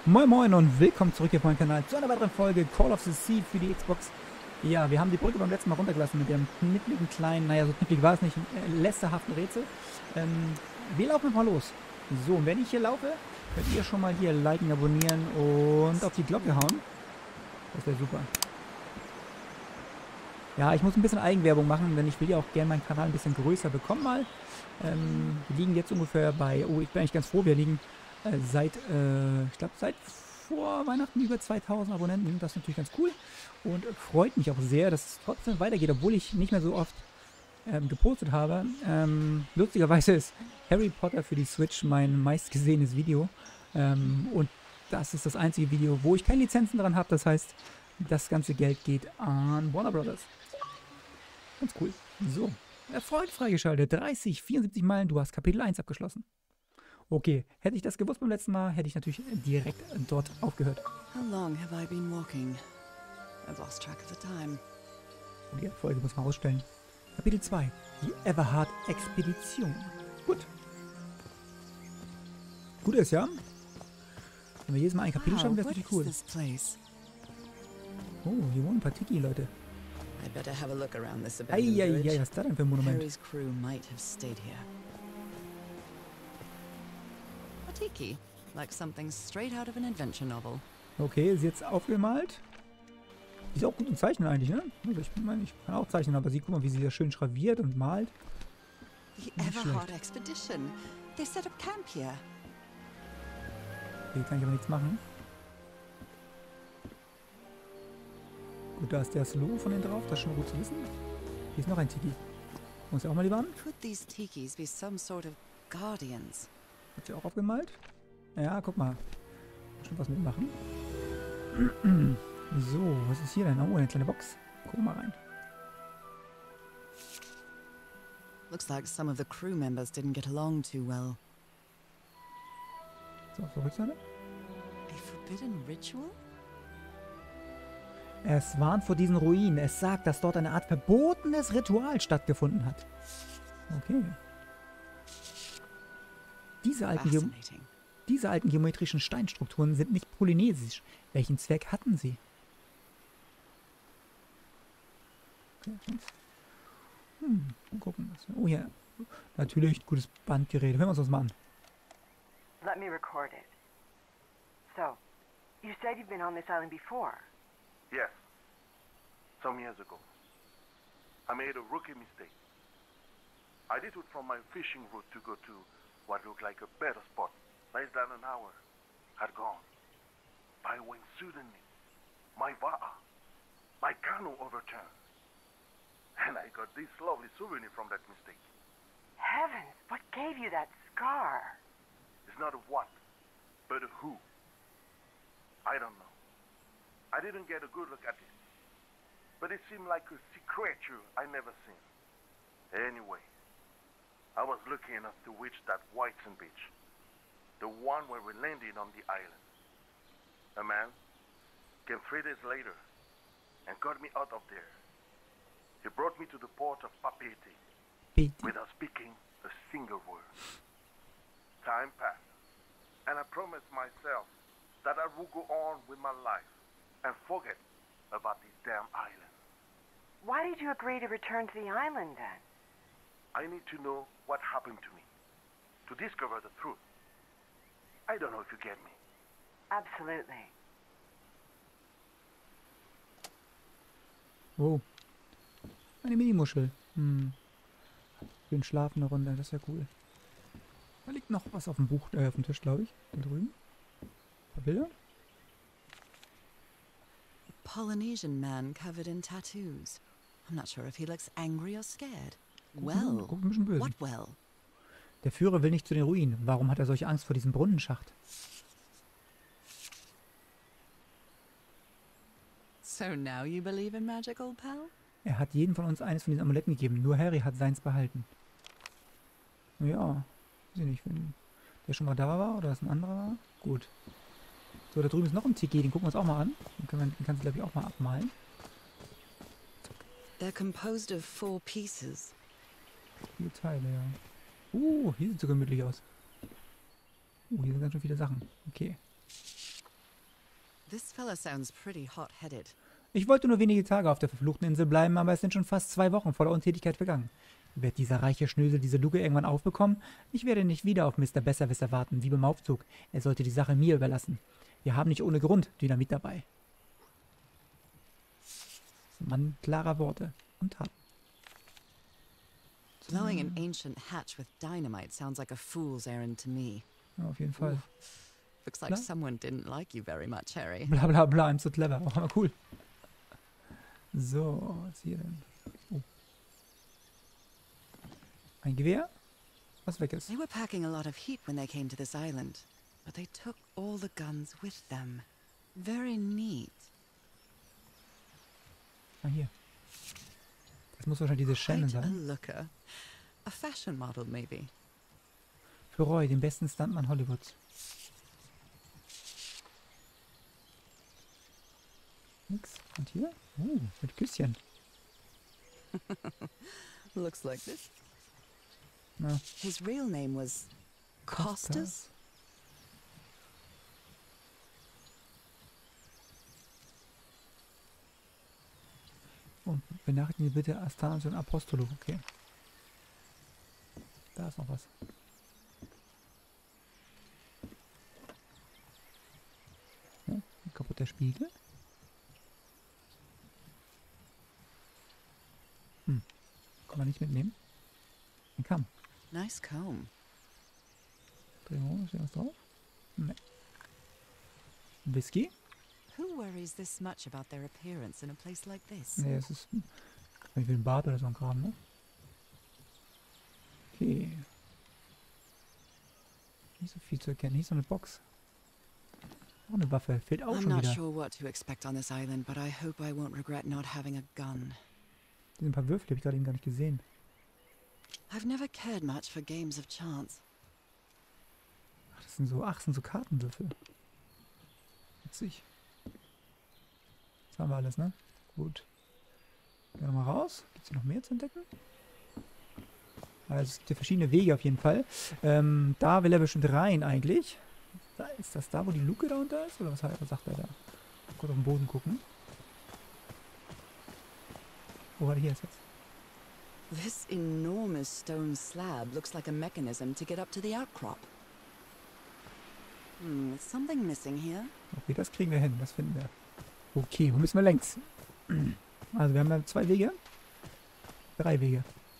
Moin Moin und willkommen zurück hier auf meinem Kanal zu einer weiteren Folge Call of the Sea für die Xbox. Ja, wir haben die Brücke beim letzten Mal runtergelassen mit dem kniffligen kleinen, naja, so knifflig war es nicht, lästerhaften Rätsel. Wir laufen mal los. So, und wenn ich hier laufe, könnt ihr schon mal hier liken, abonnieren und auf die Glocke hauen. Das wäre super. Ja, ich muss ein bisschen Eigenwerbung machen, denn ich will ja auch gerne meinen Kanal ein bisschen größer bekommen mal. Wir liegen jetzt ungefähr bei, oh, ich bin eigentlich ganz froh, wir liegen ich glaube, seit vor Weihnachten über 2000 Abonnenten. Das ist natürlich ganz cool und freut mich auch sehr, dass es trotzdem weitergeht, obwohl ich nicht mehr so oft gepostet habe. Lustigerweise ist Harry Potter für die Switch mein meistgesehenes Video. Und das ist das einzige Video, wo ich keine Lizenzen dran habe. Das heißt, das ganze Geld geht an Warner Brothers. Ganz cool. So, Erfolg freigeschaltet. 30, 74 Meilen. Du hast Kapitel 1 abgeschlossen. Okay, hätte ich das gewusst beim letzten Mal, hätte ich natürlich direkt dort aufgehört. How long have I been walking? I've lost track of the time. Und die Folge muss man ausstellen. Kapitel 2. Die Everhard-Expedition. Gut. Gut ist, ja? Wenn wir jedes Mal ein Kapitel schaffen, wäre what das is cool. this place? Oh, hier wohnen ein paar Tiki, Leute. I'd better have a look around this abandoned Eieiei, village. was ist das denn für ein Monument? Harry's crew might have stayed here. A tiki, like something straight out of an adventure novel. Okay, ist jetzt aufgemalt. Die ist auch gut im Zeichnen eigentlich, ne? Also ich meine, ich kann auch zeichnen, aber sie, guck mal, wie sie das schön schraviert und malt. The Nicht Everhard expedition. They set up camp here. Hier kann ich aber nichts machen. Gut, da ist der Slow von denen drauf, das ist schon gut zu wissen. Hier ist noch ein Tiki. Muss ja auch mal lieber an. Could these tikis be some sort of guardians? Hat sie auch aufgemalt? Ja, guck mal. Schon was mitmachen. So, was ist hier denn? Oh, eine kleine Box. Guck mal rein. Looks like some of the crew members didn't get along too well. So, auf der Rückseite. A forbidden ritual? Es warnt vor diesen Ruinen. Es sagt, dass dort eine Art verbotenes Ritual stattgefunden hat. Okay. Diese alten geometrischen Steinstrukturen sind nicht polynesisch. Welchen Zweck hatten sie? Okay. Mal gucken. Oh ja, natürlich gutes Bandgerät. Hören wir uns das mal an. Let me record it. So, you said you've been on this island before. Yes. Some years ago. I made a rookie mistake. I did it from my fishing route to go to what looked like a better spot. Less than an hour had gone. By when suddenly, my va'a, my canoe overturned. And I got this lovely souvenir from that mistake. Heavens, what gave you that scar? It's not a what, but a who. I don't know. I didn't get a good look at it. But it seemed like a sea creature I never seen. Anyway, I was lucky enough to reach that white sand beach. The one where we landed on the island. A man came 3 days later and got me out of there. He brought me to the port of Papeete without speaking a single word. Time passed, and I promised myself that I would go on with my life and forget about this damn island. Why did you agree to return to the island then? I need to know what happened to me, to discover the truth. I don't know if you get me. Absolutely. Oh. Eine Minimuschel. Schön schlafen eine Runde, das ist ja cool. Da liegt noch was auf dem Buch, auf dem Tisch, glaube ich. Da drüben. Ein paar Bilder. Polynesian man covered in tattoos. I'm not sure if he looks angry or scared. Guck Well, ein bisschen böse. what well? Der Führer will nicht zu den Ruinen. Warum hat er solche Angst vor diesem Brunnenschacht? So now you believe in magic, old pal? Er hat jedem von uns eines von diesen Amuletten gegeben. Nur Harry hat seins behalten. Ja, weiß ich nicht, wenn der schon mal da war oder das ein anderer war. Gut. So, da drüben ist noch ein Tiki, den gucken wir uns auch mal an. Den kannst du, glaube ich, auch mal abmalen. They're composed of 4 pieces. 4 Teile, ja. Hier sieht es so gemütlich aus. Hier sind ganz schön viele Sachen. Okay. This fella sounds pretty hot-headed. Ich wollte nur wenige Tage auf der verfluchten Insel bleiben, aber es sind schon fast 2 Wochen voller Untätigkeit vergangen. Wird dieser reiche Schnösel diese Luke irgendwann aufbekommen? Ich werde nicht wieder auf Mr. Besserwisser warten, wie beim Aufzug. Er sollte die Sache mir überlassen. Wir haben nicht ohne Grund Dynamit dabei. Mann klarer Worte und Taten. Blowing an ancient hatch with dynamite sounds like a fool's errand to me. Ja, auf jeden Fall. Looks like Na? someone didn't like you very much, Harry. Bla bla bla, I'm so clever. Auch mal cool. So, was ist hier denn? Oh. Ein Gewehr, was weg ist. They were packing a lot of heat when they came to this island, but they took all the guns with them. Very neat. Ah, hier. Das muss wahrscheinlich diese Shannon Quite a sein. looker. A fashion model, maybe. Für Roy, den besten Stuntman Hollywoods. Nix. Und hier? Mit Küsschen. Looks like this. Na, His real name was Costas? Und benachrichtigen Sie bitte Astanas und Apostolo. Okay. Da ist noch was. Ja, ein kaputter Spiegel. Kann man nicht mitnehmen. Ein Kamm. Nice comb. Drehen wir um, ist hier was drauf? Ne. Whisky? Who worries this much about their appearance in a place like this? Ne, es ist wie ein Bart oder so ein Kram, ne? Okay. Nicht so viel zu erkennen. Hier ist so eine Box. Auch eine Waffe. Fehlt auch I'm schon not wieder. sure what to expect on this island, but I hope I won't regret not having a gun. Hier sind ein paar Würfel, die habe ich gerade eben gar nicht gesehen. I've never cared much for games of chance. Ach, das sind so Kartenwürfel. Witzig. Das haben wir alles, ne? Gut. Gehen wir nochmal raus. Gibt es hier noch mehr zu entdecken? Also es gibt hier verschiedene Wege auf jeden Fall. Da will er bestimmt rein eigentlich. Da, ist das da, wo die Luke da unter ist? Oder was sagt er da? Kurz auf den Boden gucken. Wo war der hier jetzt? This enormous stone slab looks like a mechanism to get up to the outcrop. Is something missing here? Okay, das kriegen wir hin. Das finden wir. Okay, wo müssen wir längs? Also wir haben ja 2 Wege. 3 Wege.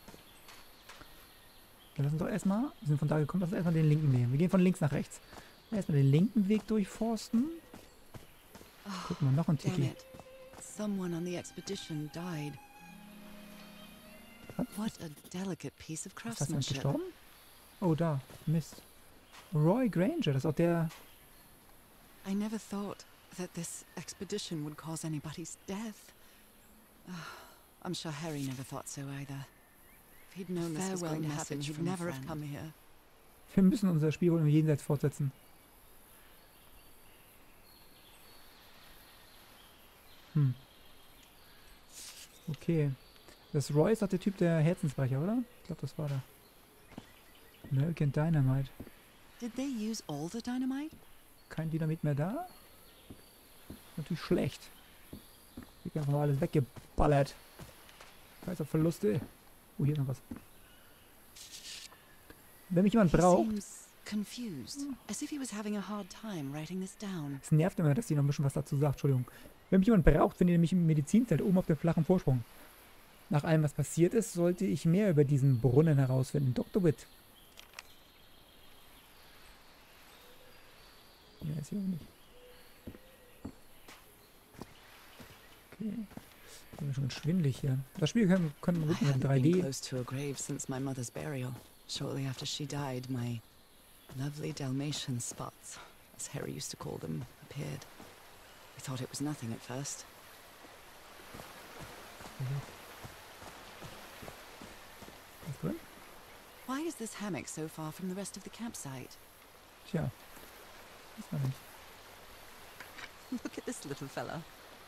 Wir lassen doch erstmal, wir sind von da gekommen, lass uns erstmal den linken nehmen. Wir gehen von links nach rechts. Erstmal den linken Weg durchforsten. Gucken wir, noch ein Damn Tiki. it. Someone on the expedition died. What a delicate piece of Ist das jemand craftsmanship. gestorben? Oh, da. Mist. Roy Granger, das ist auch der... I never thought that this expedition would cause anybody's death. I'm sure Harry never thought so either. If he'd known this was going to happen, he'd never have come here. Wir müssen unser Spiel wohl im Jenseits fortsetzen. Okay. Das Roy ist doch der Typ, der Herzensbrecher, oder? Ich glaube, das war der. American Dynamite. Did they use all the dynamite? Kein Dynamit mehr da? Natürlich schlecht. Wird einfach mal alles weggeballert. Scheiße Verluste. Oh, hier ist noch was. Wenn mich jemand He braucht... seems confused, as if he was having a hard time writing this down. Es nervt immer, dass die noch ein bisschen was dazu sagt. Entschuldigung. Wenn mich jemand braucht, findet ihr mich im Medizinzelt oben auf dem flachen Vorsprung. Nach allem, was passiert ist, sollte ich mehr über diesen Brunnen herausfinden. Dr. Witt. Ja, ist hier auch nicht. Okay. Ich bin schon ganz schwindelig hier. Das Spiel können wir I gut mit haven't been 3D. close to a grave since my mother's burial. Shortly after she died, my lovely Dalmatian spots, as Harry used to call them, appeared. We thought it was nothing at first. Was drin? Why is this hammock so far from the rest of the campsite? Tja. Das war nicht. Look at this little fella.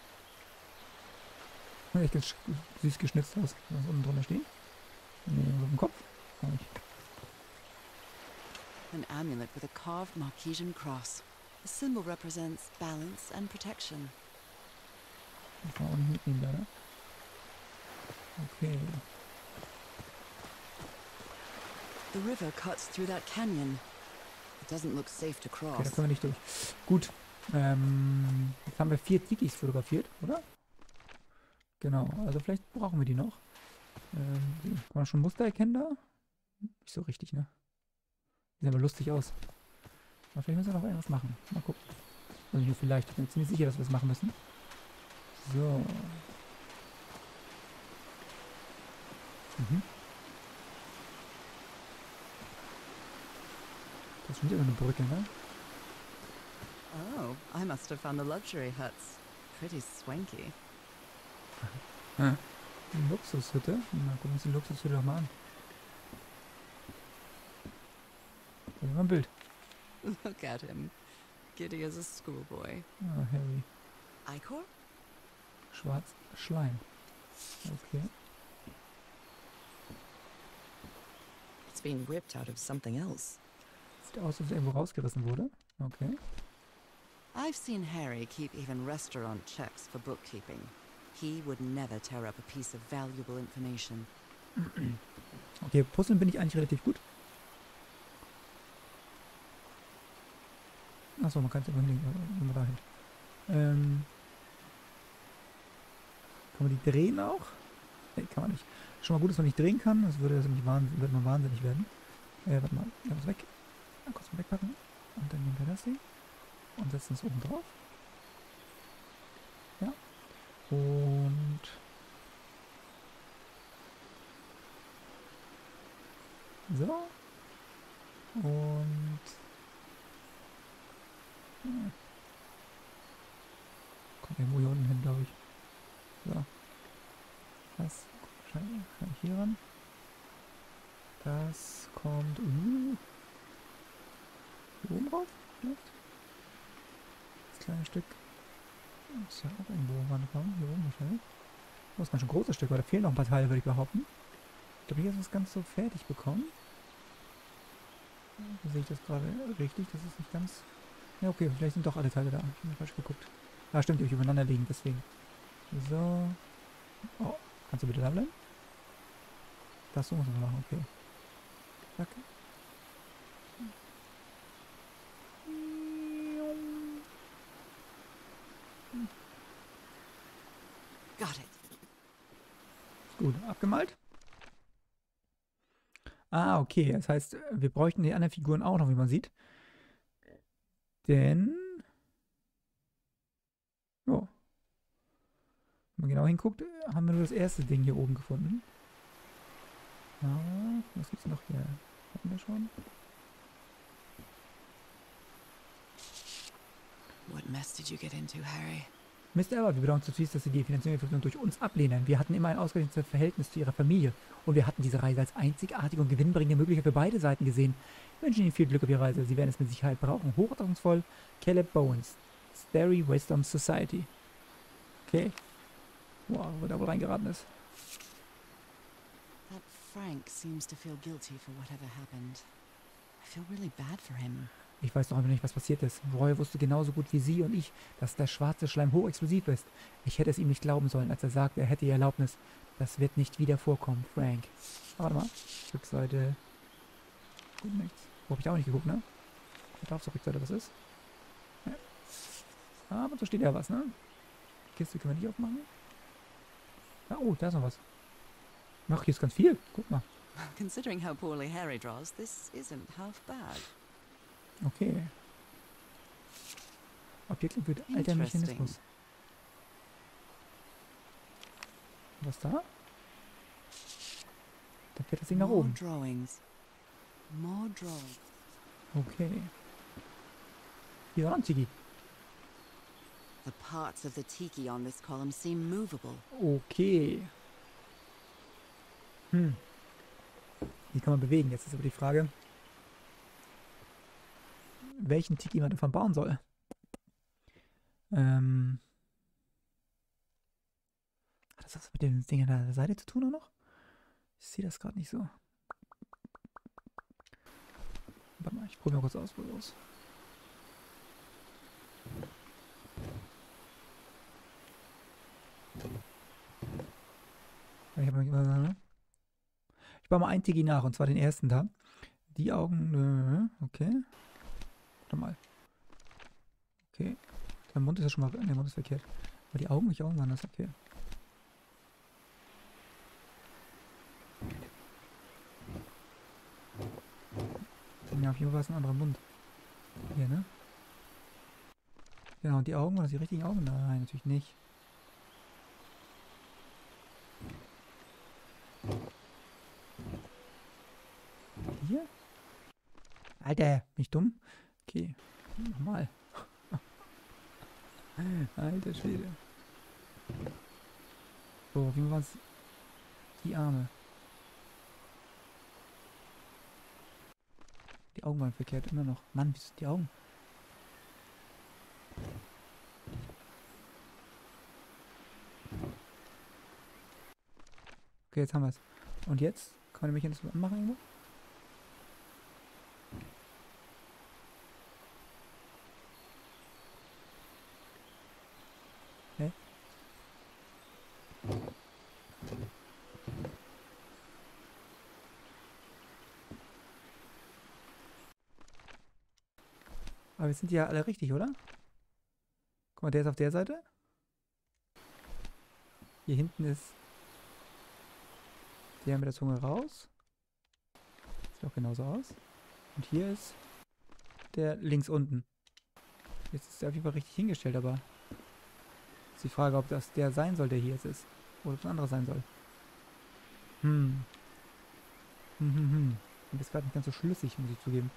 Sieht echt ganz süß geschnitzt aus. Was unten drunter steht. Nee, auf dem Kopf. Gar nicht. An amulet with a carved Marquesian cross. The symbol represents balance and protection. Das kann man auch nicht mitnehmen, leider. Okay. The river cuts through that canyon. It doesn't look safe to Okay, da cross. können wir nicht durch. Gut. Jetzt haben wir 4 Tikis fotografiert, oder? Genau, also vielleicht brauchen wir die noch. Kann man schon Muster erkennen da? Nicht so richtig, ne? Sieht aber lustig aus. Aber vielleicht müssen wir noch irgendwas machen. Mal gucken. Also nur vielleicht. Ich bin ziemlich sicher, dass wir das machen müssen. So. Das ist schon wieder eine Brücke, ne? Oh, I must have found the luxury huts. Pretty swanky. Eine Luxushütte. Na, gucken wir uns die Luxushütte doch mal an. Da ist mal ein Bild. Look at him. Giddy as a schoolboy. Ah, Harry. Icor? Schwarz Schleim. Okay. It's been ripped out of something else. Sieht aus, als ob es irgendwo rausgerissen wurde. Okay. I've seen Harry keep even restaurant checks for bookkeeping. He would never tear up a piece of valuable information. Okay, Puzzeln bin ich eigentlich relativ gut. Achso, man kann es immer hinlegen. Dahin. Kann man die drehen auch? Ne, kann man nicht. Schon mal gut, dass man nicht drehen kann. Das würde man wahnsinnig werden. Warte mal, das weg. Dann kurz mal wegpacken. Und dann nehmen wir das hier. Und setzen es oben drauf. Ja. Und so. Und kommt irgendwo hier unten hin, glaube ich. So. Das wahrscheinlich hier ran. Das kommt hier oben drauf, vielleicht. Das kleine Stück. Muss ja auch irgendwo rankommen. Hier oben wahrscheinlich. Das ist ganz schön großes Stück, weil da fehlen noch ein paar Teile, würde ich behaupten. Ich glaube, hier ist das ganz so fertig bekommen. Sehe ich das gerade richtig? Das ist nicht ganz... Ja, okay, vielleicht sind doch alle Teile da. Ich habe falsch geguckt. Ah, stimmt, die habe ich übereinander liegen, deswegen. So. Oh, kannst du bitte da bleiben? Das so muss man machen, okay. Zack. Got it. Gut, abgemalt. Ah, okay. Das heißt, wir bräuchten die anderen Figuren auch noch, wie man sieht. Denn... Jo. Wenn man genau hinguckt, haben wir nur das erste Ding hier oben gefunden. Ja, was gibt's noch hier? Hatten wir schon? What mess did you get into, Harry? Mr. Edward, wir bedauern zutiefst, dass Sie die finanzielle Verpflichtung durch uns ablehnen. Wir hatten immer ein ausgeglichenes Verhältnis zu Ihrer Familie und wir hatten diese Reise als einzigartige und gewinnbringende Möglichkeit für beide Seiten gesehen. Wir wünschen Ihnen viel Glück auf Ihrer Reise. Sie werden es mit Sicherheit brauchen. Hochachtungsvoll, Caleb Bowens, Starry Wisdom Society. Okay. Wow, wo da wohl reingeraten ist. That Frank seems to feel guilty for whatever happened. I feel really bad for him. Ich weiß noch einfach nicht, was passiert ist. Roy wusste genauso gut wie Sie und ich, dass der schwarze Schleim hochexplosiv ist. Ich hätte es ihm nicht glauben sollen, als er sagte, er hätte die Erlaubnis. Das wird nicht wieder vorkommen, Frank. Warte mal. Rückseite. Gut, nichts. Wo hab ich auch nicht geguckt, ne? Da auf der Rückseite was ist. Ja. Aber da steht ja was, ne? Die Kiste können wir nicht aufmachen. Ah, oh, da ist noch was. Ach, hier ist ganz viel. Guck mal. Considering how poorly Harry draws, this isn't half bad. Okay. Objekt wird alter Mechanismus. Was da? Da fährt das Ding nach oben. Drawings. More drawings. Okay. Hier war noch ein Tiki. The parts of the tiki on this column seem movable. Okay. Die kann man bewegen. Jetzt ist aber die Frage, welchen Tiki man davon bauen soll. Hat das was mit dem Ding an der Seite zu tun oder noch? Ich sehe das gerade nicht so. Warte mal, ich probiere mal kurz aus. Ich baue mal einen Tiki nach, und zwar den ersten da. Die Augen, okay. Warte mal. Okay. Der Mund ist ja schon mal, der Mund ist verkehrt. Aber die Augen, welche Augen waren das? Okay. Ja, auf jeden Fall ist ein anderer Mund. Hier, ne? Genau, und die Augen, waren das die richtigen Augen? Nein, natürlich nicht. Hier? Alter, bin ich dumm? Okay, nochmal. Alter Schwede. So, wie waren es? Die Arme. Die Augen waren verkehrt, immer noch. Mann, wie sind die Augen? Okay, jetzt haben wir es. Und jetzt? Kann man nämlich jetzt anmachen irgendwo? Ne? Aber jetzt sind die ja alle richtig, oder? Guck mal, der ist auf der Seite. Hier hinten ist der mit der Zunge raus. Sieht auch genauso aus. Und hier ist der links unten. Jetzt ist der auf jeden Fall richtig hingestellt, aber ist die Frage, ob das der sein soll, der hier jetzt ist. Oder ob es ein anderer sein soll. Und das ist gerade nicht ganz so schlüssig, muss ich zugeben.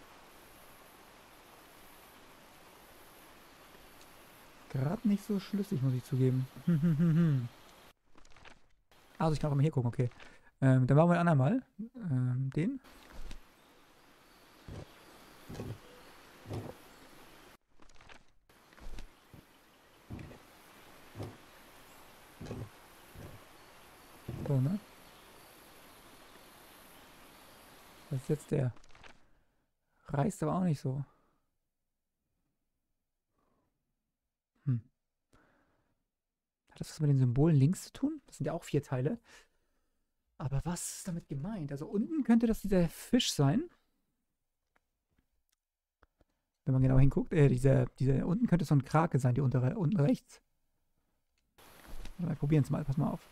Gerade nicht so schlüssig, muss ich zugeben. Also ich kann auch mal hier gucken, okay. Dann machen wir ein andermal. Den. So, ne? Das ist jetzt der. Reißt aber auch nicht so. Hat das was mit den Symbolen links zu tun? Das sind ja auch 4 Teile. Aber was ist damit gemeint? Also unten könnte das dieser Fisch sein. Wenn man genau hinguckt. Dieser unten könnte so ein Krake sein, die untere, unten rechts. Wir probieren es mal, pass mal auf.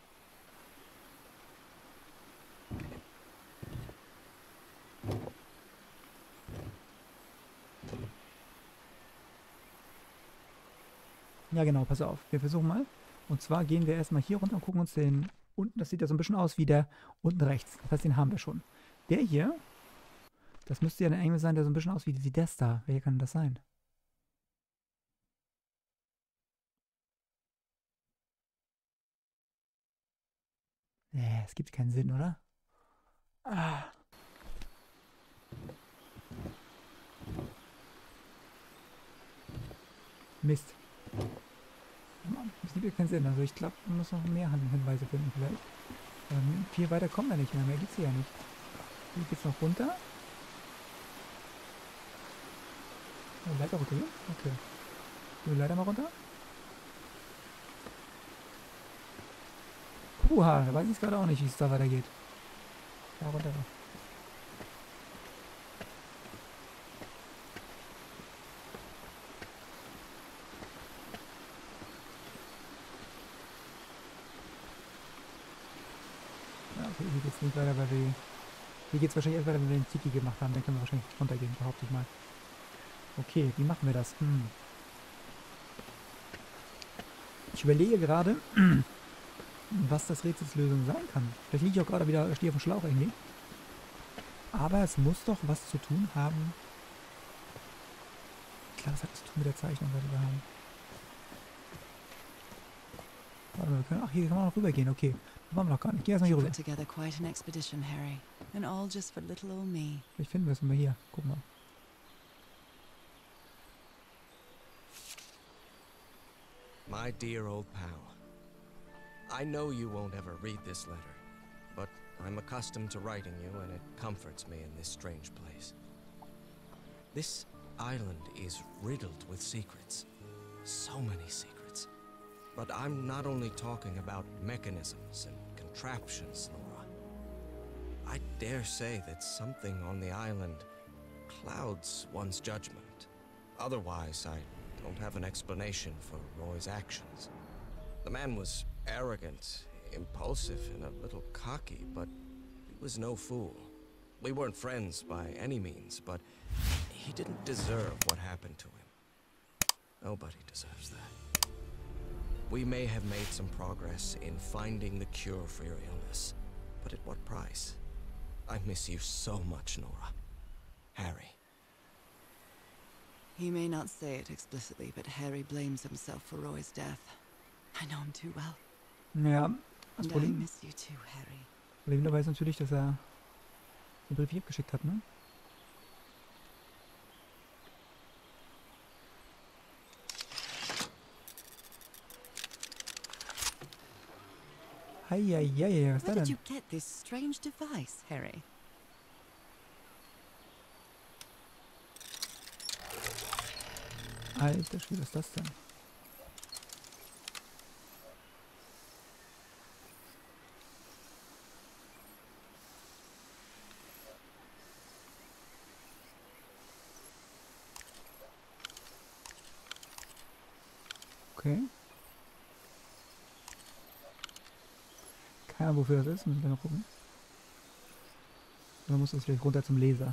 Ja genau, pass auf. Wir versuchen mal. Und zwar gehen wir erstmal hier runter und gucken uns den unten. Das sieht ja so ein bisschen aus wie der unten rechts. Das heißt, den haben wir schon. Der hier, das müsste ja ein Engel sein, der so ein bisschen aussieht wie das da. Wer kann das sein? Nee, es gibt keinen Sinn, oder? Ah. Mist. Das gibt keinen Sinn. Also ich glaube, man muss noch mehr Hinweise finden vielleicht. Viel weiter kommen wir nicht mehr. Mehr geht's hier ja nicht. Hier geht's noch runter. Oh, Leiter runter hier? Okay. Gehen wir Leiter mal runter. Puha, da weiß ich gerade auch nicht, wie es da weitergeht. Da runter. Hier geht's nicht weiter, weil wir... Hier geht's wahrscheinlich erst weiter, wenn wir den Tiki gemacht haben. Dann können wir wahrscheinlich runtergehen, behaupte ich mal. Okay, wie machen wir das? Ich überlege gerade, was das Rätselslösung sein kann. Vielleicht liege ich auch gerade wieder, stehe auf dem Schlauch irgendwie. Aber es muss doch was zu tun haben. Ich glaube, es hat was zu tun mit der Zeichnung, die wir haben. Warte mal, wir können, ach, hier kann man noch rübergehen, okay. Das machen wir noch gar nicht. Geh erstmal hier rüber. Vielleicht finden wir es immer hier. Guck mal. My dear old pal, I know you won't ever read this letter, but I'm accustomed to writing you and it comforts me in this strange place. This island is riddled with secrets. So many secrets. But I'm not only talking about mechanisms and contraptions, Laura. I dare say that something on the island clouds one's judgment. Otherwise, I don't have an explanation for Roy's actions. The man was arrogant, impulsive, and a little cocky, but he was no fool. We weren't friends by any means, but he didn't deserve what happened to him. Nobody deserves that. We may have made some progress in finding the cure for your illness, but at what price? I miss you so much, Nora. Harry. He may not say it explicitly, but Harry blames himself for Roy's death. I know him too well. Ja, das And I Problem, miss you too, Harry. Problem dabei ist natürlich, dass er den Brief nicht abgeschickt hat, ne? Heieiei, was ist da Where did denn? you get this strange device, Harry? Alter Schwede, was ist das denn? Okay. Keine Ahnung, wofür das ist. Müssen wir mal gucken. Oder muss das vielleicht runter zum Laser?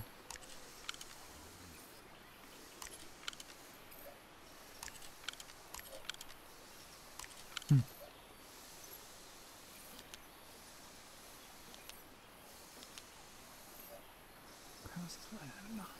Was ist das denn machen?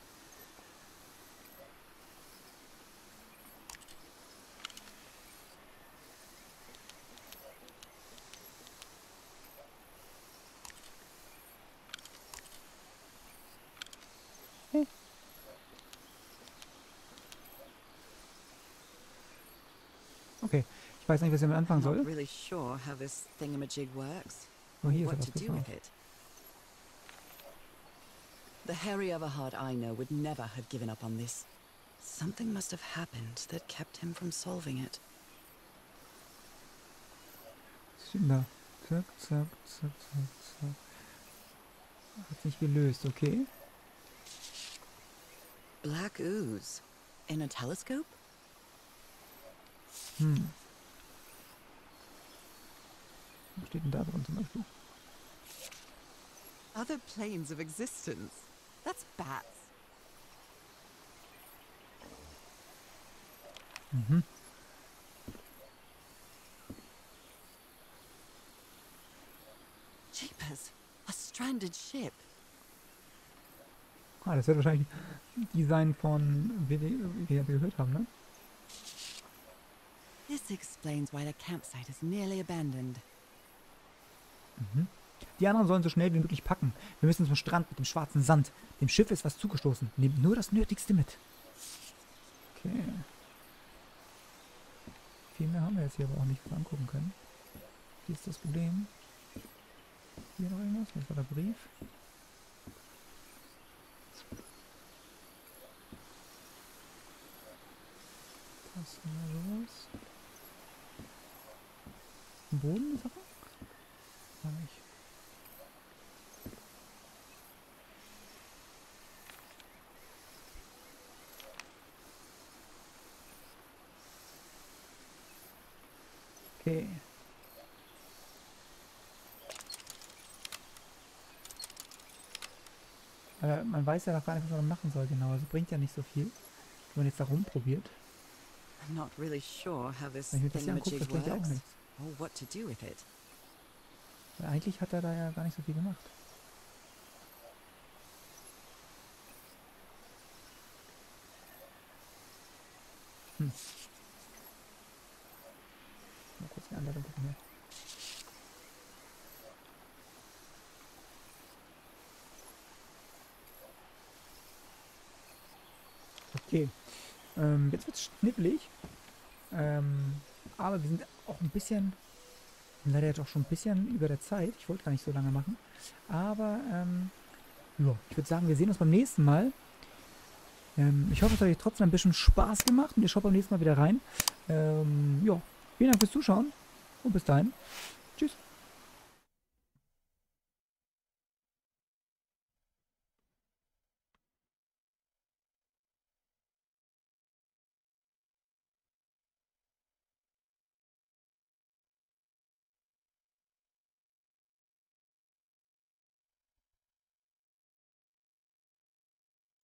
Okay, ich weiß nicht, was ich damit anfangen I'm not soll. really sure how this thingamajig works. Oh, hier ist What etwas to do gefahren. with it. The Harry Everhard I know would never have given up on this. Something must have happened that kept him from solving it. Was steht denn da? Zack, zack, zack, zack, zack. Hat nicht gelöst, okay. Black ooze. In a telescope? Was steht denn da drin zum Beispiel? Other planes of existence. That's bats. Mhm. Jeepers. A stranded ship. Ah, das wird wahrscheinlich die sein von, wie wir gehört haben, ne? This explains why the campsite is nearly abandoned. Die anderen sollen so schnell wie möglich packen. Wir müssen zum Strand mit dem schwarzen Sand. Dem Schiff ist was zugestoßen. Nehmt nur das Nötigste mit. Okay. Viel mehr haben wir jetzt hier aber auch nicht angucken können. Hier ist das Problem. Hier noch irgendwas? Hier war der Brief. Was ist denn da los? Am Boden die Sachen? War nicht. Okay. Man weiß ja noch gar nicht, was man machen soll, genau. Also bringt ja nicht so viel, wenn man jetzt da rumprobiert. I'm not really sure how this Wenn ich mir das hier angucke, das thingamajig bringt ja auch works. nichts. Or what to do with it. Weil eigentlich hat er da ja gar nicht so viel gemacht. Mal kurz die Anleitung gucken hier. Okay. Jetzt wird es schnippelig. Aber wir sind auch ein bisschen, leider jetzt auch schon ein bisschen über der Zeit. Ich wollte gar nicht so lange machen. Aber ja, ich würde sagen, wir sehen uns beim nächsten Mal. Ich hoffe, es hat euch trotzdem ein bisschen Spaß gemacht und ihr schaut beim nächsten Mal wieder rein. Ja, vielen Dank fürs Zuschauen und bis dahin. Tschüss.